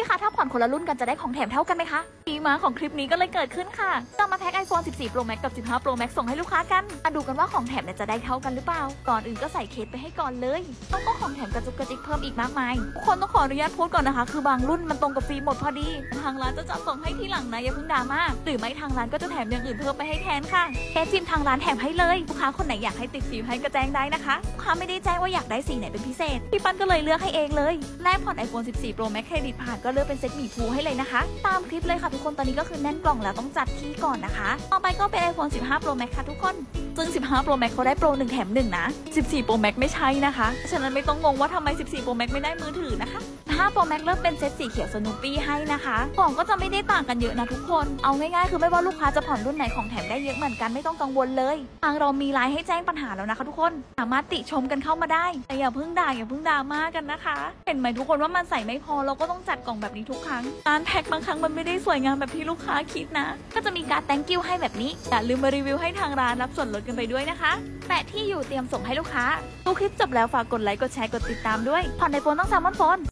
คะถ้าผ่อนคนละรุ่นกันจะได้ของแถมเท่ากันไหมคะที่มาของคลิปนี้ก็เลยเกิดขึ้นค่ะจะมาแพ็ค iPhone 14 Pro Max กับ 15 Pro Max ส่งให้ลูกค้ากันมาดูกันว่าของแถมจะได้เท่ากันหรือเปล่าก่อนอื่นก็ใส่เคสไปให้ก่อนเลยต้องก็ของแถมกระจุกกระจิกเพิ่มอีกมากมายทุกคนต้องขออนุญาตพูดก่อนนะคะคือบางรุ่นมันตรงกับฟิล์มหมดพอดีทางร้านจะจัดส่งให้ทีหลังนะอย่าเพิ่งดราม่าหรือไม่ทางร้านก็จะแถมอย่างอื่นเพิ่มไปให้แทนค่ะเคสฟิล์มทางร้านแถมให้เลยลูกค้าคนไหนอยากให้ติดฟิล์มให้ก็แจ้งได้นะคะลูกค้าไม่ได้แจ้งว่าอยากได้สีไหนเป็นพิเศษพี่ปั้นก็เลยเลือกให้เองเลยแลกผ่อน iPhone 14 Pro Max เครดิตผ่านก็เลือกเป็นเซ็ตหมี่ภูให้เลยนะคะตามคลิปเลยค่ะทุกคนตอนนี้ก็คือแน่นกล่องแล้วต้องจัดที่ก่อนนะคะต่อไปก็เป็น iPhone 15 Pro Max ค่ะทุกคนซึ่ง 15 Pro Max เขาได้โปร1แถม1นะ14 Pro Max ไม่ใช่นะคะฉะนั้นไม่ต้องงงว่าทำไม14 Pro Max ไม่ได้มือถือนะคะ5 Pro Max เลือกเป็นเซ็ตสีเขียวสนูปี้ให้นะคะของก็จะไม่ได้ต่างกันเยอะนะทุกคนเอาง่ายๆคือไม่ว่าลูกค้าจะผ่อนรุ่นไหนของแถมได้เยอะเหมือนกันไม่ต้องกังวลเลยทางเรามีไลน์ให้แจ้งปัญหาแล้วนะคะทุกคนสามารถติชมกันเข้ามาได้แต่อย่าเพิ่งด่าอย่าเพิ่งดราม่ากันนะคะเห็นไหมทุกคนว่ามันใส่ไม่พอเราก็ต้องจัดกล่องแบบนี้ทุกครั้งการแพ็คบางครั้งมันไม่ได้สวยงามแบบที่ลูกค้าคิดนะก็จะมีการ thank you ให้แบบนี้อย่าลืมมารีวิวให้ทางร้านรับส่วนลดกันไปด้วยนะคะแปะที่อยู่เตรียมส่งให้ลูกค้าดูคลิปจบแล้วฝากกดไลค์กดแชร์กดติดตามด้วยผ่อนไอโฟนต้องSalmon Phone